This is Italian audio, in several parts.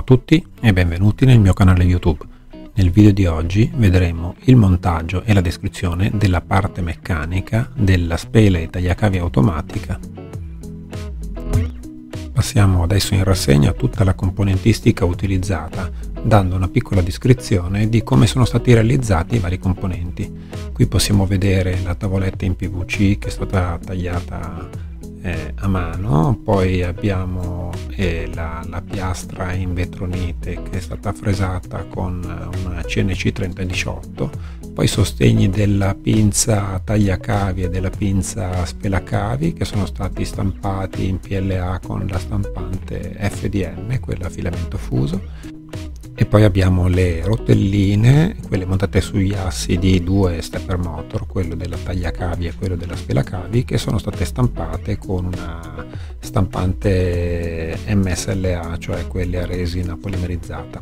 tutti e benvenuti nel mio canale YouTube. Nel video di oggi vedremo il montaggio e la descrizione della parte meccanica della spela e tagliacavi automatica. Passiamo adesso in rassegna tutta la componentistica utilizzata, dando una piccola descrizione di come sono stati realizzati i vari componenti. Qui possiamo vedere la tavoletta in PVC che è stata tagliata a mano, poi abbiamo la piastra in vetronite che è stata fresata con una CNC 3018, poi i sostegni della pinza tagliacavi e della pinza spelacavi che sono stati stampati in PLA con la stampante FDM, quella a filamento fuso. E poi abbiamo le rotelline, quelle montate sugli assi di due stepper motor, quello della tagliacavi e quello della spelacavi, che sono state stampate con una stampante MSLA, cioè quelle a resina polimerizzata.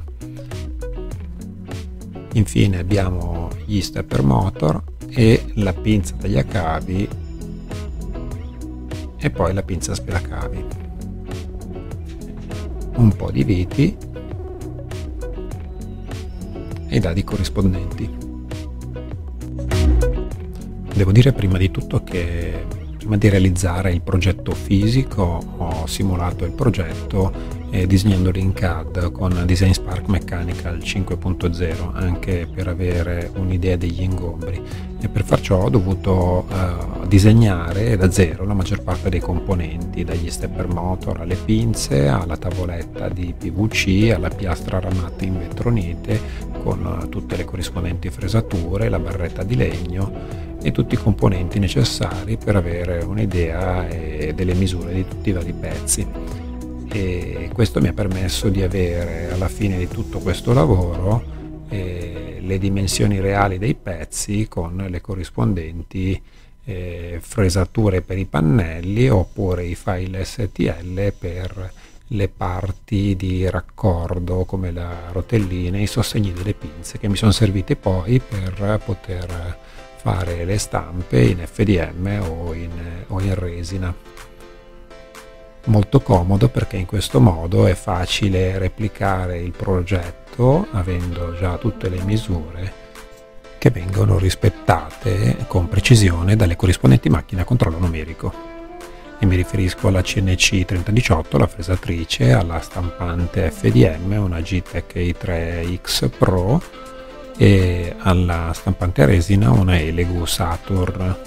Infine abbiamo gli stepper motor e la pinza tagliacavi e poi la pinza spelacavi. Un po' di viti e i dadi corrispondenti. Devo dire prima di tutto che prima di realizzare il progetto fisico ho simulato il progetto disegnandolo in CAD con Design Spark Mechanical 5.0 anche per avere un'idea degli ingombri, e per far ciò ho dovuto disegnare da zero la maggior parte dei componenti, dagli stepper motor alle pinze, alla tavoletta di PVC, alla piastra ramata in vetronite con tutte le corrispondenti fresature, la barretta di legno e tutti i componenti necessari per avere un'idea delle misure di tutti i vari pezzi. E questo mi ha permesso di avere alla fine di tutto questo lavoro le dimensioni reali dei pezzi con le corrispondenti fresature per i pannelli oppure i file STL per le parti di raccordo come la rotellina e i sostegni delle pinze, che mi sono servite poi per poter fare le stampe in FDM o in resina. Molto comodo perché in questo modo è facile replicare il progetto avendo già tutte le misure che vengono rispettate con precisione dalle corrispondenti macchine a controllo numerico. E mi riferisco alla CNC 3018, la fresatrice, alla stampante FDM, una Gtech i3X Pro, e alla stampante a resina, una Elegoo Saturn.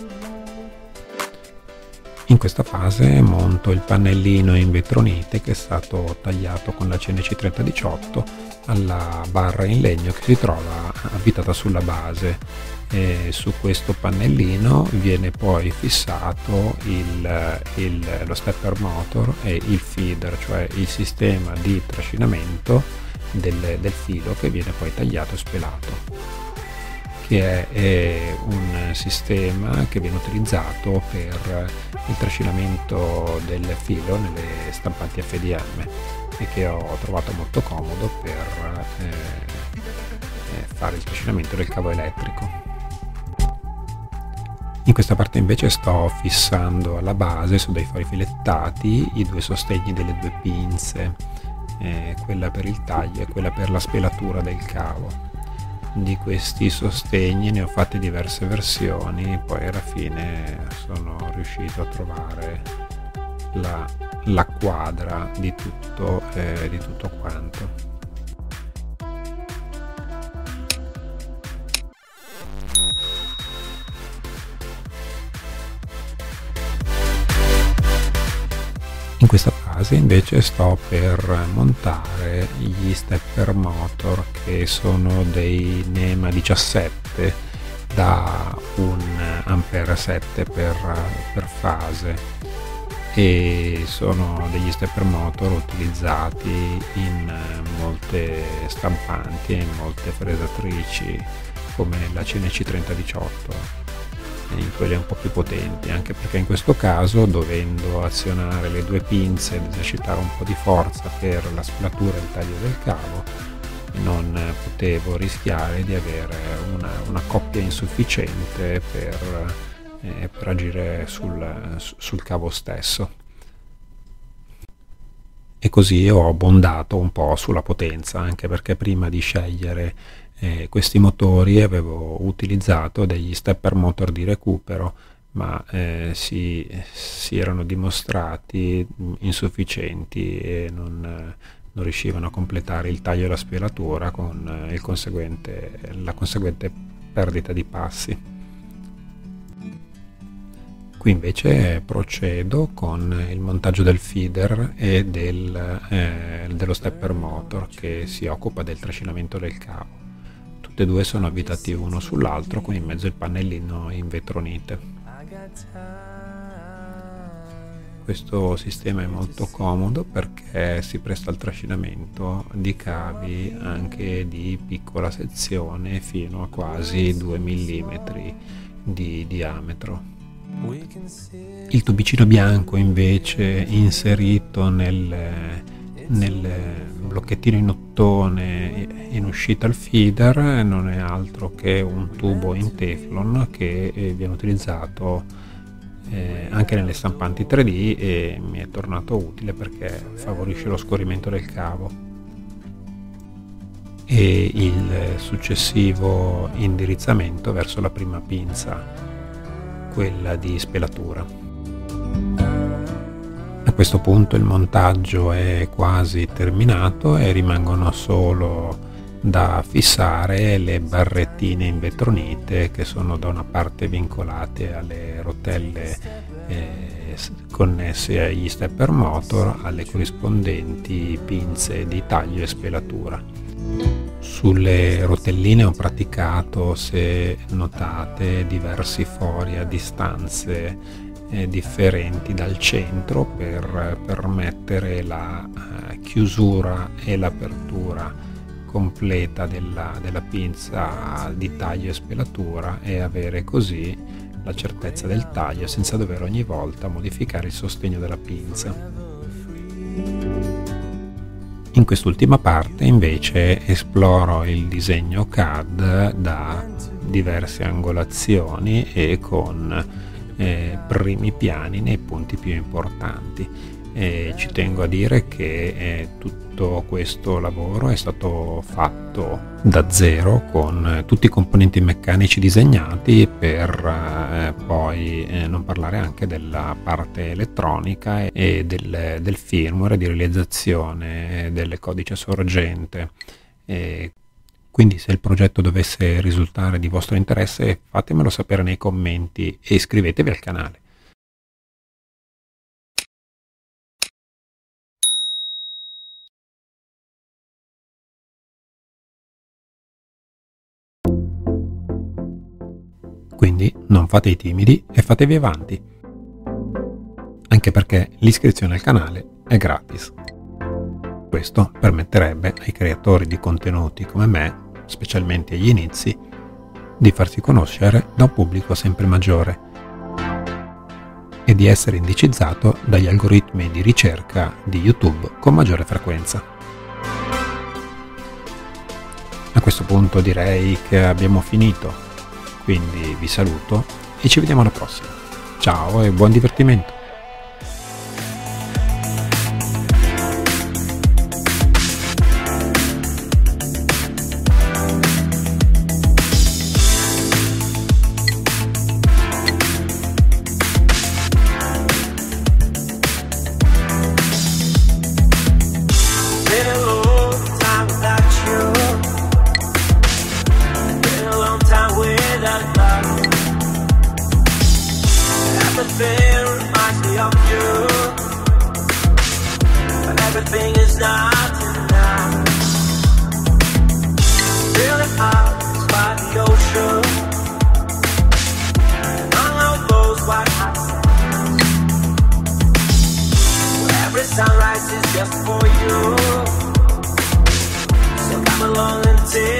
In questa fase monto il pannellino in vetronite che è stato tagliato con la CNC 3018 alla barra in legno che si trova avvitata sulla base, e su questo pannellino viene poi fissato lo stepper motor e il feeder, cioè il sistema di trascinamento del filo che viene poi tagliato e spelato, che è un sistema che viene utilizzato per il trascinamento del filo nelle stampanti FDM e che ho trovato molto comodo per fare il trascinamento del cavo elettrico. In questa parte invece sto fissando alla base su dei fori filettati i due sostegni delle due pinze, quella per il taglio e quella per la spelatura del cavo. Di questi sostegni ne ho fatte diverse versioni, poi alla fine sono riuscito a trovare la quadra di tutto quanto. In questa fase invece sto per montare gli stepper motor, che sono dei NEMA 17 da 1 ampere 7 per fase, e sono degli stepper motor utilizzati in molte stampanti e in molte fresatrici come la CNC 3018, in quelle un po' più potenti, anche perché in questo caso, dovendo azionare le due pinze ed esercitare un po' di forza per la spelatura e il taglio del cavo, non potevo rischiare di avere una coppia insufficiente per agire sul cavo stesso. e così ho abbondato un po' sulla potenza, anche perché prima di scegliere questi motori avevo utilizzato degli stepper motor di recupero, ma si erano dimostrati insufficienti e non riuscivano a completare il taglio e la spelatura con la conseguente perdita di passi. Qui invece procedo con il montaggio del feeder e dello stepper motor che si occupa del trascinamento del cavo. Tutti e due sono avvitati uno sull'altro con in mezzo il pannellino in vetronite. Questo sistema è molto comodo perché si presta al trascinamento di cavi anche di piccola sezione fino a quasi 2 mm di diametro. Il tubicino bianco invece inserito nel blocchettino in ottone in uscita al feeder non è altro che un tubo in Teflon che viene utilizzato anche nelle stampanti 3D e mi è tornato utile perché favorisce lo scorrimento del cavo. E il successivo indirizzamento verso la prima pinza, quella di spelatura. A questo punto il montaggio è quasi terminato e rimangono solo da fissare le barrettine in vetronite che sono da una parte vincolate alle rotelle connesse agli stepper motor, alle corrispondenti pinze di taglio e spelatura. Sulle rotelline ho praticato, se notate, diversi fori a distanze differenti dal centro per permettere la chiusura e l'apertura completa della pinza di taglio e spelatura e avere così la certezza del taglio senza dover ogni volta modificare il sostegno della pinza. In quest'ultima parte invece esploro il disegno CAD da diverse angolazioni e con primi piani nei punti più importanti. Ci tengo a dire che tutto questo lavoro è stato fatto da zero con tutti i componenti meccanici disegnati per poi non parlare anche della parte elettronica e del firmware di realizzazione del codice sorgente. Quindi se il progetto dovesse risultare di vostro interesse fatemelo sapere nei commenti e iscrivetevi al canale. Quindi non fate i timidi e fatevi avanti, anche perché l'iscrizione al canale è gratis. Questo permetterebbe ai creatori di contenuti come me, specialmente agli inizi, di farsi conoscere da un pubblico sempre maggiore e di essere indicizzato dagli algoritmi di ricerca di YouTube con maggiore frequenza. A questo punto direi che abbiamo finito. Quindi vi saluto e ci vediamo alla prossima. Ciao e buon divertimento! Everything reminds me of you, but everything is not enough. Feeling out by the ocean, along those white hot sands, where every sunrise is just for you. So come along and take